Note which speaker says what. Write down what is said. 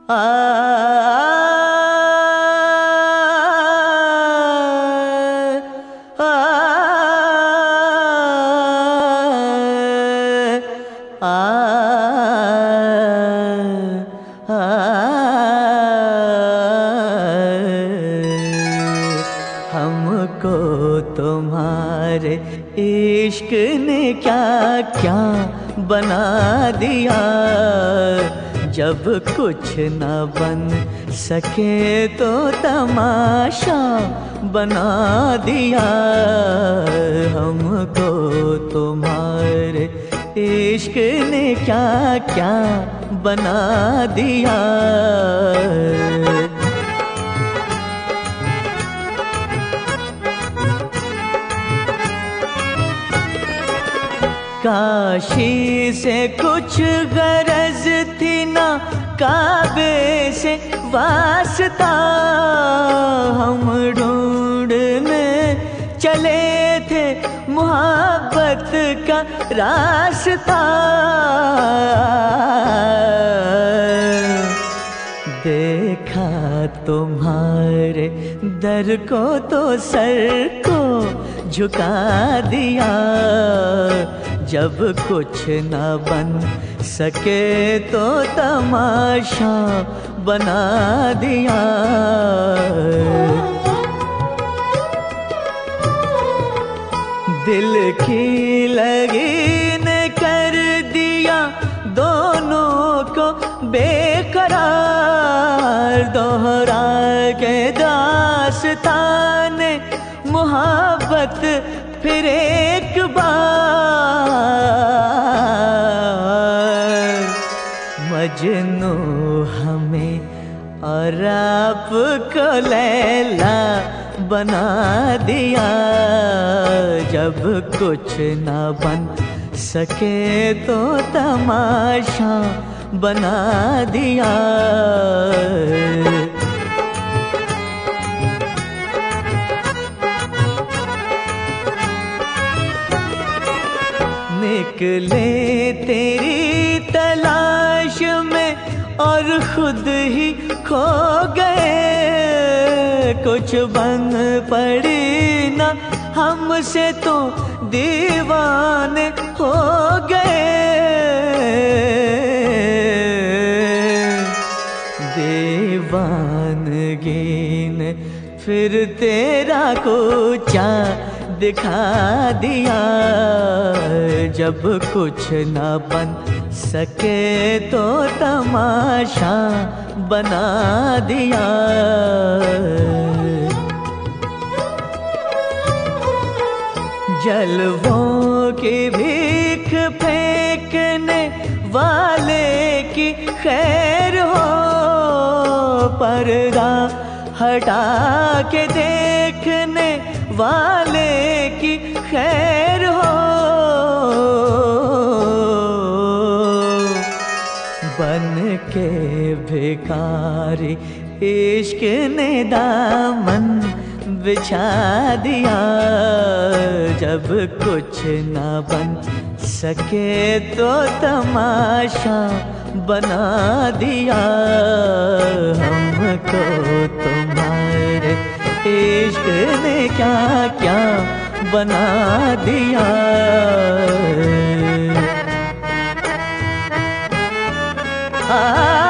Speaker 1: हमको तुम्हारे इश्क ने क्या क्या बना दिया। जब कुछ न बन सके तो तमाशा बना दिया। हमको तुम्हारे इश्क ने क्या क्या बना दिया। काशी से कुछ गरज थी ना काबे से वास्ता। हम ढूंढने चले थे मोहब्बत का रास्ता। देखा तुम्हारे दर को तो सर को झुका दिया। जब कुछ न बन सके तो तमाशा बना दिया। दिल की लगीन कर दिया दोनों को बेकरार। दोहरा के दास्ताने मोहब्बत फिर एक बार। मजनू हमें और आपको लैला बना दिया। जब कुछ न बन सके तो तमाशा बना दिया। निकले तेरी तलाश में और खुद ही खो गए। कुछ बन पड़ी ना हमसे तो दीवाने हो गए। दीवानगी ने फिर तेरा कुचा दिखा दिया। जब कुछ न बन सके तो तमाशा बना दिया। जलवों की भीख फेंकने वाले की खैर हो। पर्दा हटा के देखने वाले की खैर हो। बन के भिखारी इश्क ने दामन बिछा दिया। जब कुछ न बन सके तो तमाशा बना दिया। हमको तुम्हारे इश्क ने क्या क्या बना दिया। आ